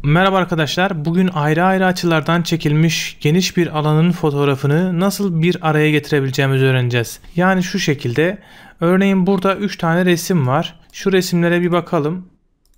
Merhaba arkadaşlar. Bugün ayrı ayrı açılardan çekilmiş geniş bir alanın fotoğrafını nasıl bir araya getirebileceğimizi öğreneceğiz. Yani şu şekilde. Örneğin burada 3 tane resim var. Şu resimlere bir bakalım.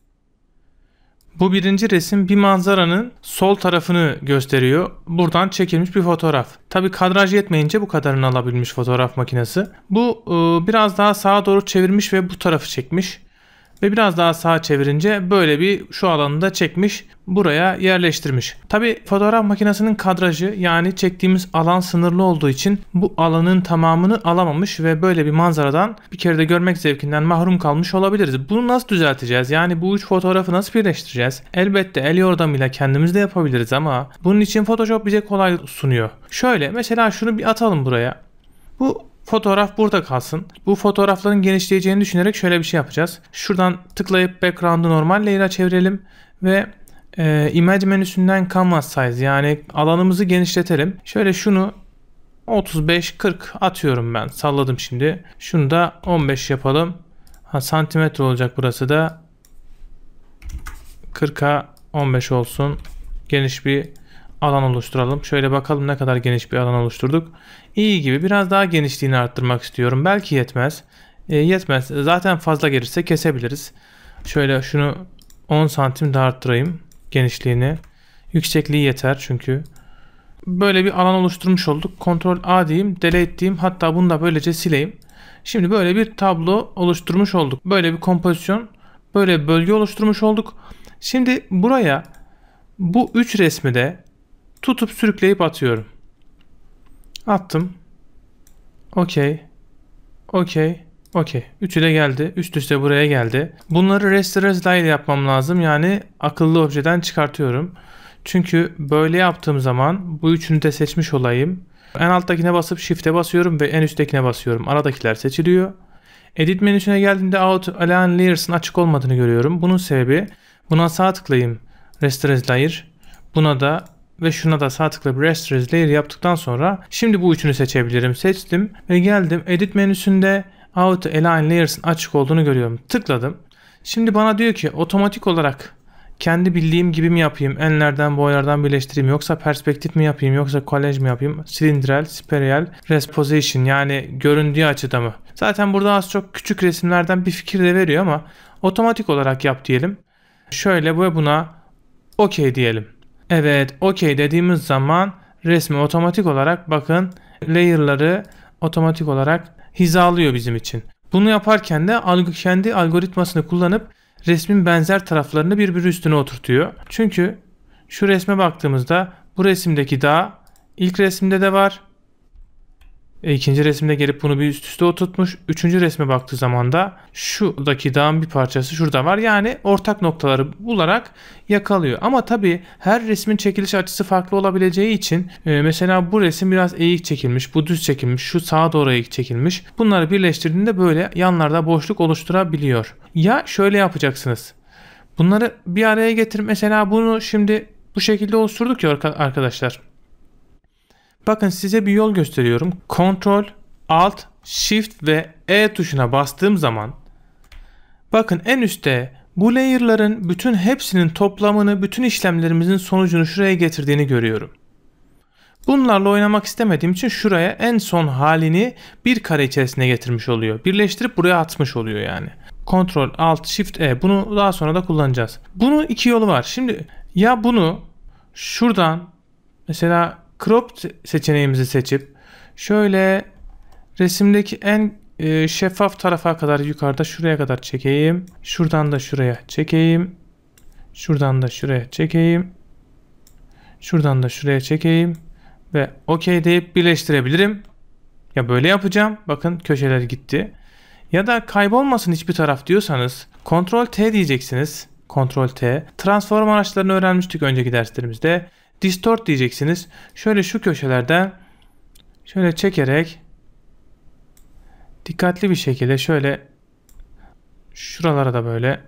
Bu birinci resim bir manzaranın sol tarafını gösteriyor. Buradan çekilmiş bir fotoğraf. Tabi kadraj yetmeyince bu kadarını alabilmiş fotoğraf makinesi. Bu biraz daha sağa doğru çevirmiş ve bu tarafı çekmiş. Ve biraz daha sağa çevirince böyle bir şu alanı da çekmiş, buraya yerleştirmiş. Tabi fotoğraf makinesinin kadrajı, yani çektiğimiz alan sınırlı olduğu için bu alanın tamamını alamamış ve böyle bir manzaradan bir kere de görmek zevkinden mahrum kalmış olabiliriz. Bunu nasıl düzelteceğiz? Yani bu üç fotoğrafı nasıl birleştireceğiz? Elbette el yordamıyla kendimiz de yapabiliriz ama bunun için Photoshop bize kolay sunuyor. Şöyle mesela şunu bir atalım buraya. Bu fotoğraf burada kalsın. Bu fotoğrafların genişleyeceğini düşünerek şöyle bir şey yapacağız. Şuradan tıklayıp background'u normal layer'a çevirelim ve image menüsünden canvas size, yani alanımızı genişletelim. Şöyle şunu 35-40 atıyorum ben. Salladım şimdi. Şunu da 15 yapalım. Santimetre olacak burası da. 40'a 15 olsun. Geniş bir alan oluşturalım. Şöyle bakalım ne kadar geniş bir alan oluşturduk. İyi gibi. Biraz daha genişliğini arttırmak istiyorum. Belki yetmez. Yetmez. Zaten fazla gelirse kesebiliriz. Şöyle şunu 10 santim daha arttırayım genişliğini. Yüksekliği yeter çünkü. Böyle bir alan oluşturmuş olduk. Ctrl A diyeyim, delete diyeyim. Hatta bunu da böylece sileyim. Şimdi böyle bir tablo oluşturmuş olduk. Böyle bir kompozisyon, böyle bir bölge oluşturmuş olduk. Şimdi buraya bu 3 resmi de tutup sürükleyip atıyorum. Attım. Okey. Okey. Okey. Üçü de geldi. Üst üste buraya geldi. Bunları Rasterize Layer yapmam lazım. Yani akıllı objeden çıkartıyorum. Çünkü böyle yaptığım zaman bu üçünü de seçmiş olayım. En alttakine basıp Shift'e basıyorum ve en üsttekine basıyorum. Aradakiler seçiliyor. Edit menüsüne geldiğimde Auto Align Layers'ın açık olmadığını görüyorum. Bunun sebebi, buna sağ tıklayayım. Rasterize Layer. Buna da ve şuna da sağ tıklayıp Rasterize Layer yaptıktan sonra şimdi bu üçünü seçebilirim. Seçtim ve geldim. Edit menüsünde Auto Align Layers'ın açık olduğunu görüyorum. Tıkladım. Şimdi bana diyor ki otomatik olarak kendi bildiğim gibi mi yapayım? Enlerden, boylardan birleştireyim, yoksa perspektif mi yapayım, yoksa kolaj mı yapayım? Silindral, spiral, resposition, yani göründüğü açıda mı? Zaten burada az çok küçük resimlerden bir fikir de veriyor ama otomatik olarak yap diyelim. Şöyle ve buna OK diyelim. Evet, OK dediğimiz zaman resmi otomatik olarak, bakın, layer'ları otomatik olarak hizalıyor bizim için. Bunu yaparken de kendi algoritmasını kullanıp resmin benzer taraflarını birbiri üstüne oturtuyor. Çünkü şu resme baktığımızda bu resimdeki dağ ilk resimde de var. İkinci resimde gelip bunu bir üst üste oturtmuş. Üçüncü resme baktığı zaman da şuradaki dağın bir parçası şurada var. Yani ortak noktaları bularak yakalıyor. Ama tabii her resmin çekiliş açısı farklı olabileceği için mesela bu resim biraz eğik çekilmiş, bu düz çekilmiş, şu sağa doğru eğik çekilmiş. Bunları birleştirdiğinde böyle yanlarda boşluk oluşturabiliyor. Ya şöyle yapacaksınız. Bunları bir araya getirip mesela bunu şimdi bu şekilde oluşturduk ya arkadaşlar. Bakın size bir yol gösteriyorum. Ctrl, Alt, Shift ve E tuşuna bastığım zaman bakın en üstte bu layer'ların bütün hepsinin toplamını, bütün işlemlerimizin sonucunu şuraya getirdiğini görüyorum. Bunlarla oynamak istemediğim için şuraya en son halini bir kare içerisine getirmiş oluyor. Birleştirip buraya atmış oluyor yani. Ctrl, Alt, Shift, E. Bunu daha sonra da kullanacağız. Bunun iki yolu var. Şimdi ya bunu şuradan mesela crop seçeneğimizi seçip şöyle resimdeki en şeffaf tarafa kadar yukarıda şuraya kadar çekeyim. Şuradan da şuraya çekeyim. Şuradan da şuraya çekeyim. Şuradan da şuraya çekeyim. Ve OK deyip birleştirebilirim. Ya böyle yapacağım. Bakın köşeler gitti. Ya da kaybolmasın hiçbir taraf diyorsanız Ctrl T diyeceksiniz. Ctrl T. Transform araçlarını öğrenmiştik önceki derslerimizde. Distort diyeceksiniz. Şöyle şu köşelerden şöyle çekerek dikkatli bir şekilde şöyle şuralara da böyle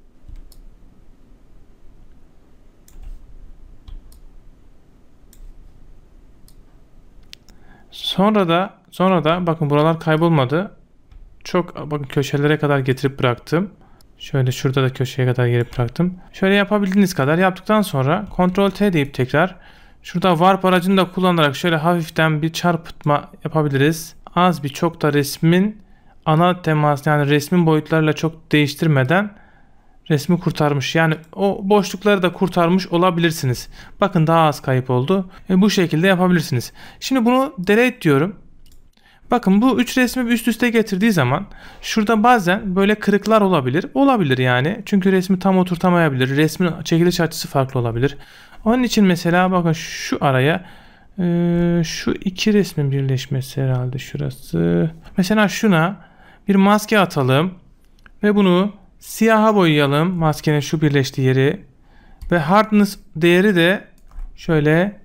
sonra da bakın buralar kaybolmadı. Çok bakın köşelere kadar getirip bıraktım. Şöyle şurada da köşeye kadar gelip bıraktım. Şöyle yapabildiğiniz kadar yaptıktan sonra Ctrl T deyip tekrar şurada warp aracını da kullanarak şöyle hafiften bir çarpıtma yapabiliriz. Az bir çok da resmin ana teması, yani resmin boyutlarıyla çok değiştirmeden resmi kurtarmış. Yani o boşlukları da kurtarmış olabilirsiniz. Bakın daha az kayıp oldu. Bu şekilde yapabilirsiniz. Şimdi bunu delete diyorum. Bakın bu 3 resmi üst üste getirdiği zaman şurada bazen böyle kırıklar olabilir. Olabilir yani. Çünkü resmi tam oturtamayabilir. Resmin çekiliş açısı farklı olabilir. Onun için mesela bakın şu araya şu iki resmin birleşmesi herhalde şurası. Mesela şuna bir maske atalım ve bunu siyaha boyayalım. Maskenin şu birleştiği yeri ve hardness değeri de şöyle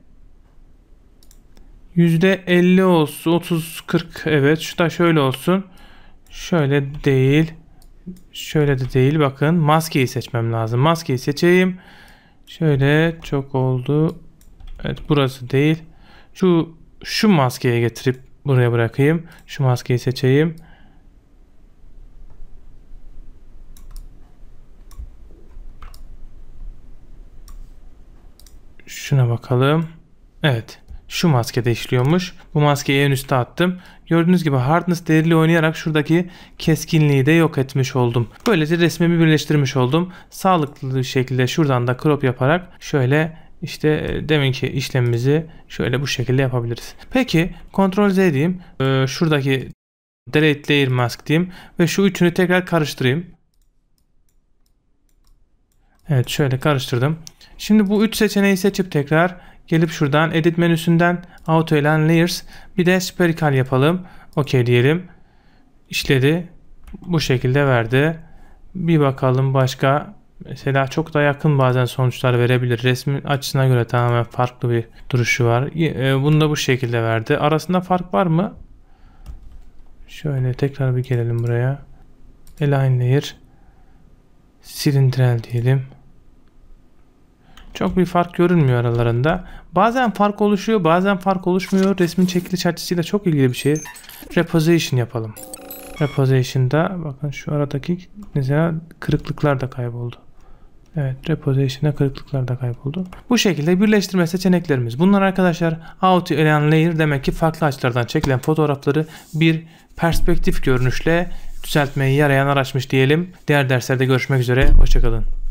%50 olsun. 30-40, evet. Şu da şöyle olsun. Şöyle değil. Şöyle de değil. Bakın maskeyi seçmem lazım. Maskeyi seçeyim. Şöyle çok oldu. Evet, burası değil. Şu maskeye getirip buraya bırakayım. Şu maskeyi seçeyim. Şuna bakalım. Evet. Şu maskede işliyormuş. Bu maskeyi en üste attım. Gördüğünüz gibi hardness değeriyle oynayarak şuradaki keskinliği de yok etmiş oldum. Böylece resmimi birleştirmiş oldum. Sağlıklı bir şekilde şuradan da crop yaparak şöyle işte deminki işlemimizi şöyle bu şekilde yapabiliriz. Peki Ctrl Z diyeyim. Şuradaki delete layer mask diyeyim ve şu üçünü tekrar karıştırayım. Evet, şöyle karıştırdım. Şimdi bu üç seçeneği seçip tekrar gelip şuradan edit menüsünden auto elan layers bir de spherical yapalım. OK diyelim. İşledi. Bu şekilde verdi. Bir bakalım başka. Mesela çok da yakın bazen sonuçlar verebilir. Resmin açısına göre tamamen farklı bir duruşu var. Bunu da bu şekilde verdi. Arasında fark var mı? Şöyle tekrar bir gelelim buraya. Align layer. Cylindrical diyelim. Çok bir fark görünmüyor aralarında. Bazen fark oluşuyor, bazen fark oluşmuyor. Resmin çekiliş açısıyla çok ilgili bir şey. Reposition yapalım. Reposition'da bakın şu aradaki mesela kırıklıklar da kayboldu. Evet, reposition'da kırıklıklar da kayboldu. Bu şekilde birleştirme seçeneklerimiz. Bunlar arkadaşlar auto elan layer demek ki farklı açılardan çekilen fotoğrafları bir perspektif görünüşle düzeltmeyi yarayan araçmış diyelim. Diğer derslerde görüşmek üzere. Hoşçakalın.